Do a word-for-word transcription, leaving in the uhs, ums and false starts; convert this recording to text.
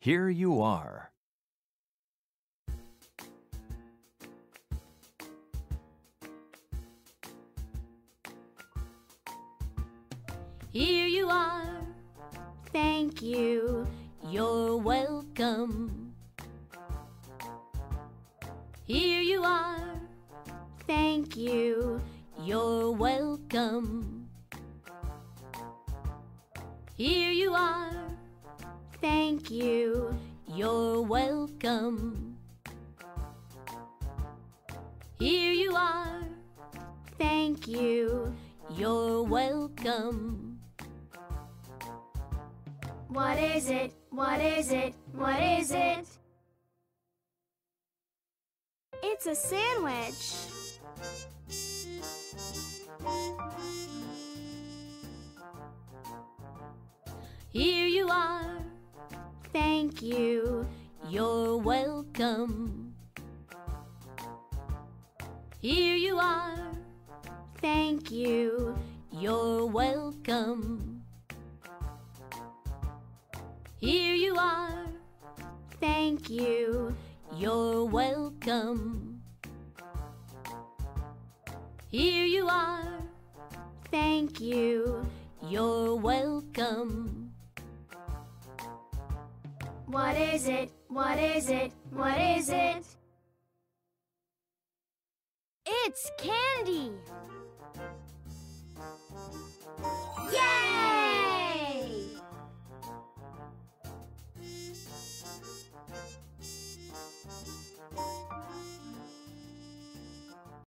Here you are. Here you are. Thank you. You're welcome. Here you are. Thank you. You're welcome. Here you are. Thank you. You're welcome. Here you are. Thank you. You're welcome. What is it? What is it? What is it? It's a sandwich. Here you are. Thank you. You're welcome. Here you are. Thank you. You're welcome. Here you are. Thank you. You're welcome. Here you are. Thank you. You're welcome. What is it? What is it? What is it? It's candy.